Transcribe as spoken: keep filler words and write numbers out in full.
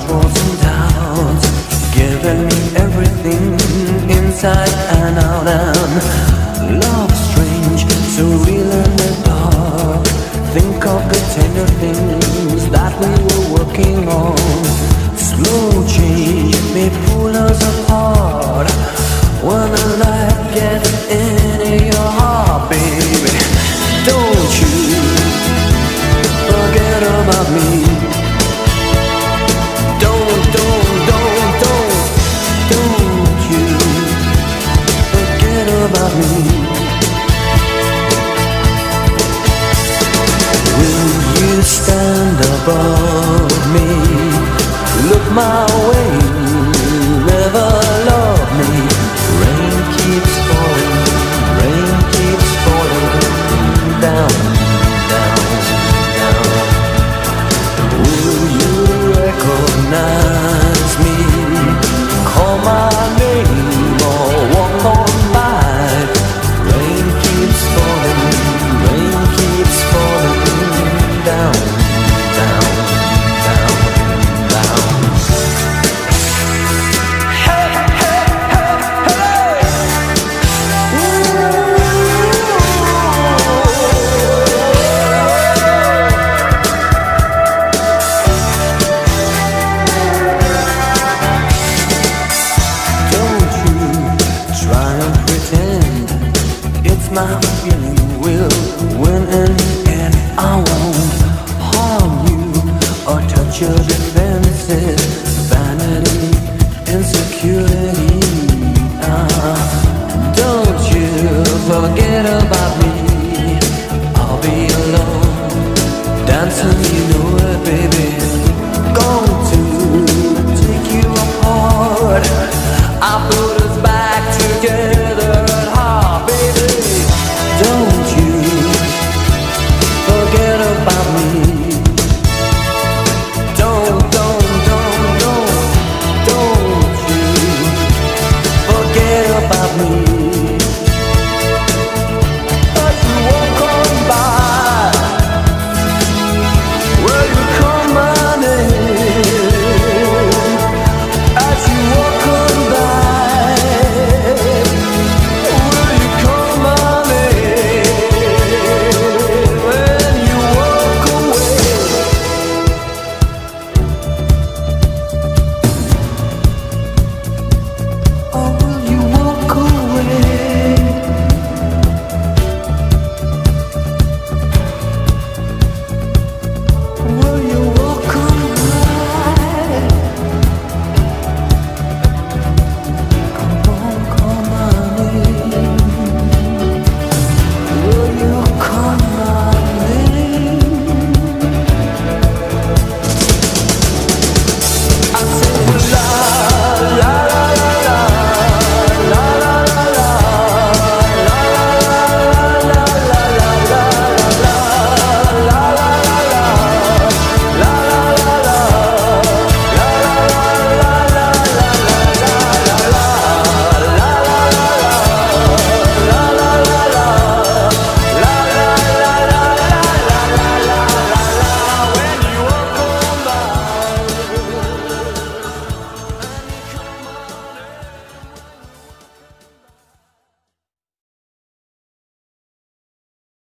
troubles and doubts, giving me everything inside and out. And love strange, so real in the dark. Think of the tender things that we were working on. Slow change may pull us apart when the light gets into your heart, baby. Don't you forget about me. Don't, don't, don't, don't, don't you forget about me. Will you stand above me? Look my way, never love me. Rain keeps falling, rain keeps falling down, down, down. Will you recognize me? Call my name or walk on by. Rain keeps falling, rain keeps falling down, down, down, down. Hey, hey, hey, hey. Don't you try and pretend it's my feeling. Will win in the end. I won't harm you or touch your defenses. Vanity, insecurity.